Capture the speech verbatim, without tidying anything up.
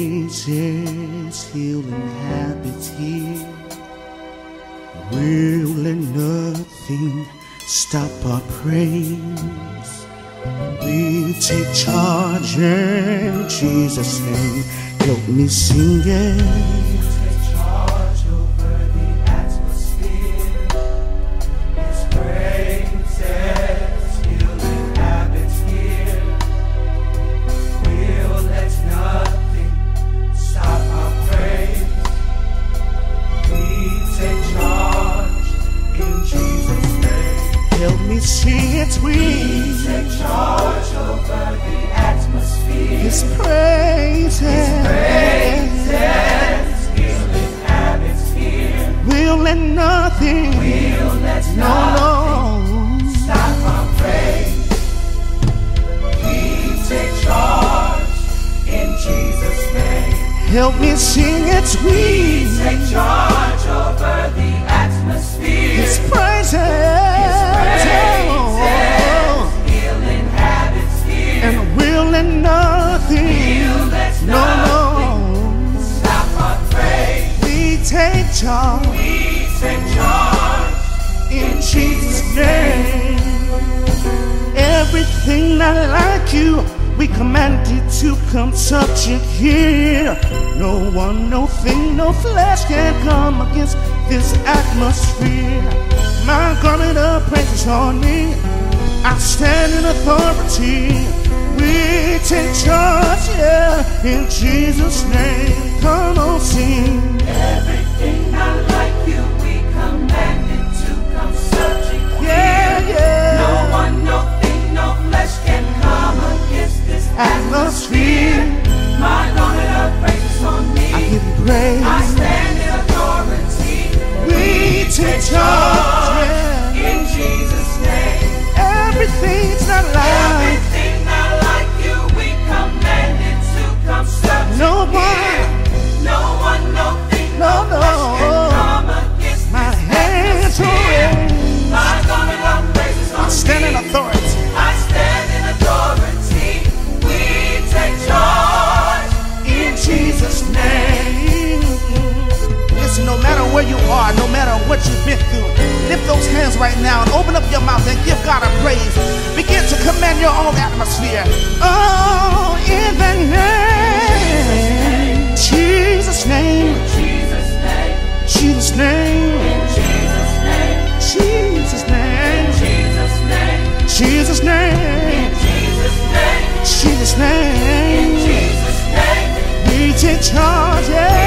praises, healing habits here. We'll let nothing stop our praise. We take charge in Jesus' name. Help me sing it. See it, we take charge over the atmosphere. His praises, His praises, healing habits here. We'll let nothing, we'll let no, nothing no. stop our praise. We take charge in Jesus' name. Help me sing it, we, we take charge over the atmosphere. His praises. Nothing, we'll let no, nothing no, stop our praise. We take charge, we take charge in Jesus' name. Everything not like you, we command it to come subject here. No one, no thing, no flesh can come against this atmosphere. My garment of praise is on me. I stand in authority. We take charge, yeah, in Jesus' name. Come on, sing. Everything not like you, we command it to come subject here. Yeah, yeah. No one, no thing, no flesh can come against this atmosphere. atmosphere. My garment of praise is on me. I give you praise. I stand in authority. We, we take charge, yeah, in Jesus' name. Everything's not like Everything no one, no one, no thing, no, no, can come against my hands are raised. My garment of praise is on I stand in authority. I stand in authority. We take charge in Jesus' name. Listen, no matter where you are, no matter what you've been through, lift those hands right now and open up your mouth and give God a praise. Begin to command your own atmosphere. Oh, in the name, Jesus' name, Jesus' name, Jesus' name, Jesus' name, Jesus' name, Jesus' name, Jesus' name, Jesus' name, Jesus' name, Jesus' name. We take charge, yeah.